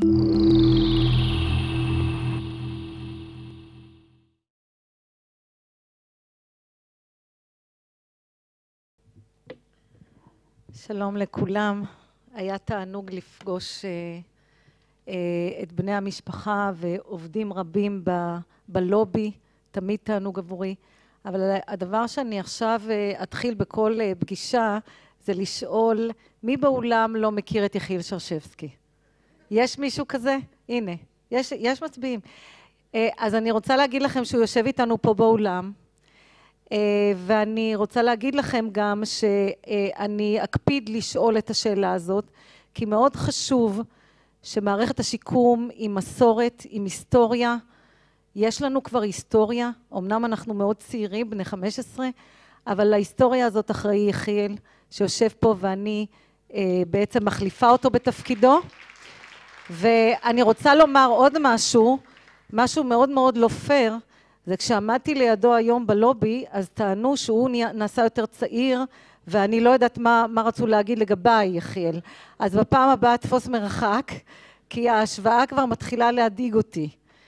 שלום לכולם, היה תענוג לפגוש את בני המשפחה ועובדים רבים בלובי, תמיד תענוג עבורי, אבל הדבר שאני עכשיו אתחיל בכל פגישה זה לשאול מי באולם לא מכיר את יחיאל שרשבסקי? יש מישהו כזה? הנה, יש מצביעים. אז אני רוצה להגיד לכם שהוא יושב איתנו פה באולם, ואני רוצה להגיד לכם גם שאני אקפיד לשאול את השאלה הזאת, כי מאוד חשוב שמערכת השיקום עם מסורת, עם היסטוריה, יש לנו כבר היסטוריה, אמנם אנחנו מאוד צעירים, בני 15, אבל ההיסטוריה הזאת אחראי יחיאל, שיושב פה ואני בעצם מחליפה אותו בתפקידו, ואני רוצה לומר עוד משהו מאוד מאוד לא פייר, זה כשעמדתי לידו היום בלובי, אז טענו שהוא נעשה יותר צעיר, ואני לא יודעת מה רצו להגיד לגביי, יחיאל. אז בפעם הבאה תפוס מרחק, כי ההשוואה כבר מתחילה להדיג אותי.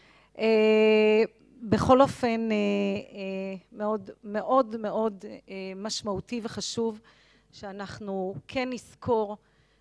בכל אופן, מאוד מאוד מאוד משמעותי וחשוב, שאנחנו כן נזכור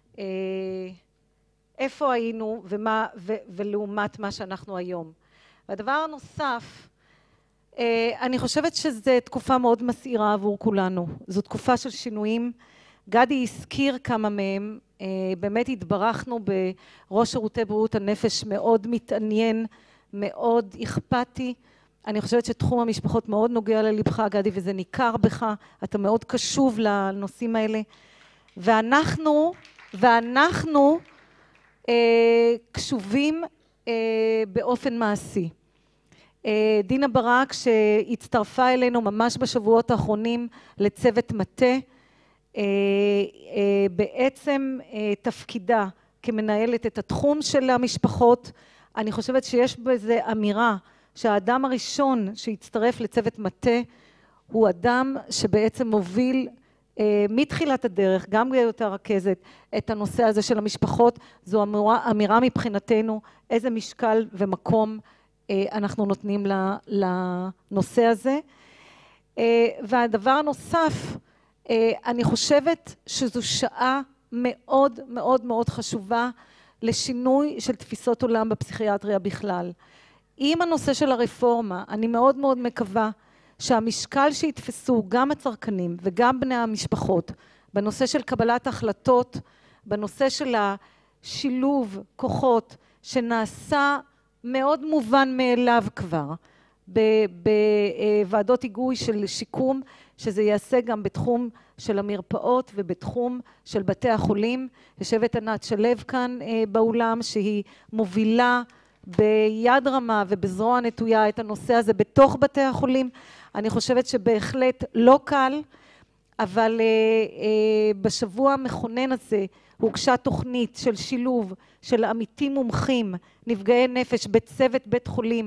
איפה היינו ולעומת מה שאנחנו היום. והדבר הנוסף, אני חושבת שזו תקופה מאוד מסעירה עבור כולנו. זו תקופה של שינויים. גדי הזכיר כמה מהם. באמת התברכנו בראש שירותי בריאות הנפש, מאוד מתעניין, מאוד אכפתי. אני חושבת שתחום המשפחות מאוד נוגע ללבך, גדי, וזה ניכר בך. אתה מאוד קשוב לנושאים האלה. ואנחנו קשובים באופן מעשי. דינה ברק שהצטרפה אלינו ממש בשבועות האחרונים לצוות מטה, בעצם תפקידה כמנהלת את התחום של המשפחות. אני חושבת שיש בזה אמירה שהאדם הראשון שהצטרף לצוות מטה הוא אדם שבעצם מוביל מתחילת הדרך, גם בהיותה רכזת, את הנושא הזה של המשפחות. זו אמירה מבחינתנו איזה משקל ומקום אנחנו נותנים לנושא הזה. והדבר הנוסף, אני חושבת שזו שעה מאוד מאוד מאוד חשובה לשינוי של תפיסות עולם בפסיכיאטריה בכלל. עם הנושא של הרפורמה, אני מאוד מאוד מקווה שהמשקל שיתפסו גם הצרכנים וגם בני המשפחות, בנושא של קבלת החלטות, בנושא של השילוב כוחות שנעשה מאוד מובן מאליו כבר בוועדות היגוי של שיקום, שזה יעשה גם בתחום של המרפאות ובתחום של בתי החולים. יושבת ענת שלו כאן באולם שהיא מובילה ביד רמה ובזרוע נטויה את הנושא הזה בתוך בתי החולים. אני חושבת שבהחלט לא קל, אבל בשבוע המכונן הזה הוגשה תוכנית של שילוב של עמיתים מומחים, נפגעי נפש בצוות בית חולים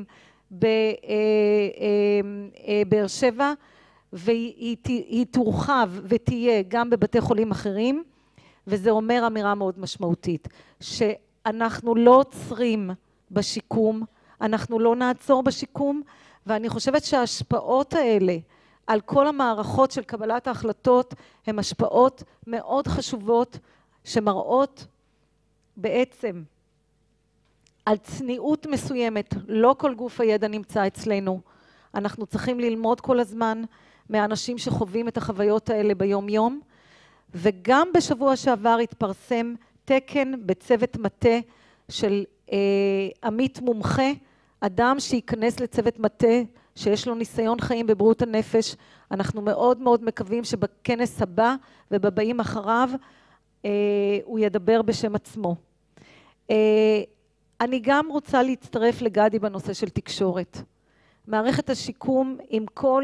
בבאר שבע, והיא תורחב ותהיה גם בבתי חולים אחרים, וזה אומר אמירה מאוד משמעותית, שאנחנו לא עוצרים בשיקום, אנחנו לא נעצור בשיקום, ואני חושבת שההשפעות האלה על כל המערכות של קבלת ההחלטות הן השפעות מאוד חשובות שמראות בעצם על צניעות מסוימת. לא כל גוף הידע נמצא אצלנו. אנחנו צריכים ללמוד כל הזמן מהאנשים שחווים את החוויות האלה ביום יום, וגם בשבוע שעבר התפרסם תקן בצוות מטה של עמית מומחה, אדם שייכנס לצוות מטה שיש לו ניסיון חיים בבריאות הנפש. אנחנו מאוד מאוד מקווים שבכנס הבא ובבאים אחריו הוא ידבר בשם עצמו. אני גם רוצה להצטרף לגדי בנושא של תקשורת. מערכת השיקום עם כל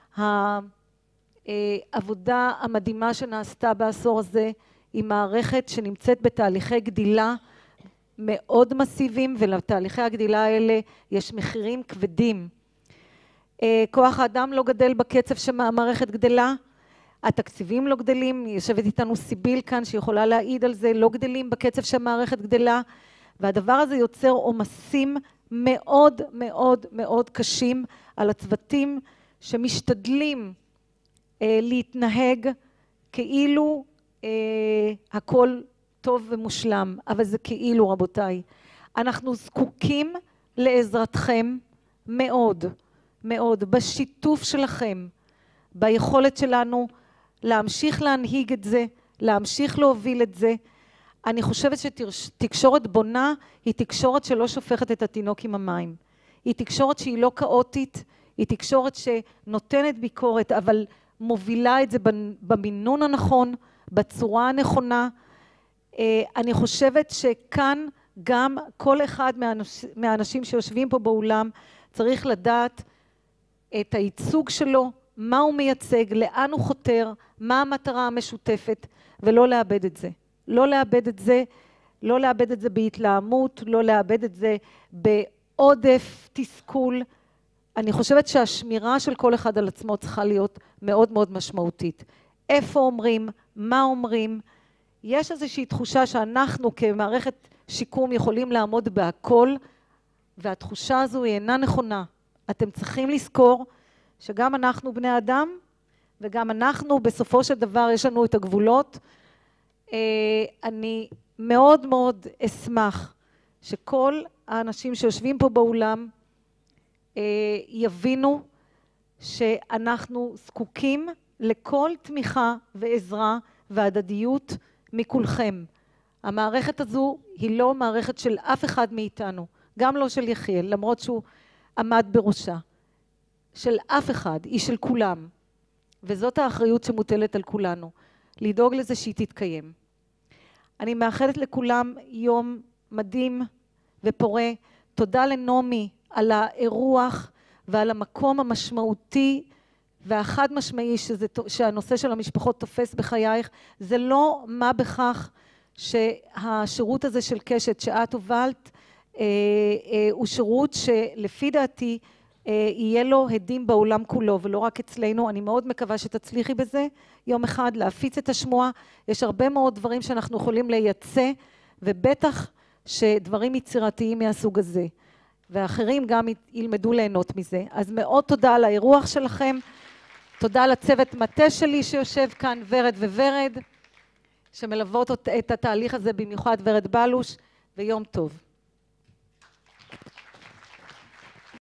העבודה המדהימה שנעשתה בעשור הזה, היא מערכת שנמצאת בתהליכי גדילה מאוד מסיביים, ולתהליכי הגדילה האלה יש מחירים כבדים. כוח האדם לא גדל בקצב שהמערכת גדלה, התקציבים לא גדלים, יושבת איתנו סיביל כאן שיכולה להעיד על זה, לא גדלים בקצב שהמערכת גדלה, והדבר הזה יוצר עומסים מאוד מאוד מאוד קשים על הצוותים שמשתדלים להתנהג כאילו הכל טוב ומושלם, אבל זה כאילו, רבותיי. אנחנו זקוקים לעזרתכם מאוד, מאוד, בשיתוף שלכם, ביכולת שלנו להמשיך להנהיג את זה, להמשיך להוביל את זה. אני חושבת שתקשורת בונה היא תקשורת שלא שופכת את התינוק עם המים. היא תקשורת שהיא לא כאוטית, היא תקשורת שנותנת ביקורת, אבל מובילה את זה במינון הנכון, בצורה הנכונה. אני חושבת שכאן גם כל אחד מהאנשים שיושבים פה באולם צריך לדעת את הייצוג שלו, מה הוא מייצג, לאן הוא חותר, מה המטרה המשותפת, ולא לאבד את זה. לא לאבד את זה, לא לאבד את זה בהתלהמות, לא לאבד את זה בעודף תסכול. אני חושבת שהשמירה של כל אחד על עצמו צריכה להיות מאוד מאוד משמעותית. איפה אומרים, מה אומרים, יש איזושהי תחושה שאנחנו כמערכת שיקום יכולים לעמוד בהכל, והתחושה הזו היא אינה נכונה. אתם צריכים לזכור שגם אנחנו בני אדם, וגם אנחנו בסופו של דבר יש לנו את הגבולות. אני מאוד מאוד אשמח שכל האנשים שיושבים פה באולם יבינו שאנחנו זקוקים לכל תמיכה ועזרה והדדיות מכולכם. המערכת הזו היא לא מערכת של אף אחד מאיתנו, גם לא של יחיאל, למרות שהוא עמד בראשה. של אף אחד, היא של כולם. וזאת האחריות שמוטלת על כולנו, לדאוג לזה שהיא תתקיים. אני מאחלת לכולם יום מדהים ופורה. תודה לנעמי על האירוח ועל המקום המשמעותי והחד משמעי שהנושא של המשפחות תופס בחייך. זה לא מה בכך שהשירות הזה של קשת שאת הובלת הוא שירות שלפי דעתי יהיה לו הדים בעולם כולו ולא רק אצלנו. אני מאוד מקווה שתצליחי בזה יום אחד להפיץ את השמועה. יש הרבה מאוד דברים שאנחנו יכולים לייצא, ובטח שדברים יצירתיים מהסוג הזה, ואחרים גם ילמדו ליהנות מזה. אז מאוד תודה על האירוח שלכם, תודה לצוות מטה שלי שיושב כאן, ורד וורד, שמלוות את התהליך הזה, במיוחד ורד בלוש, ויום טוב.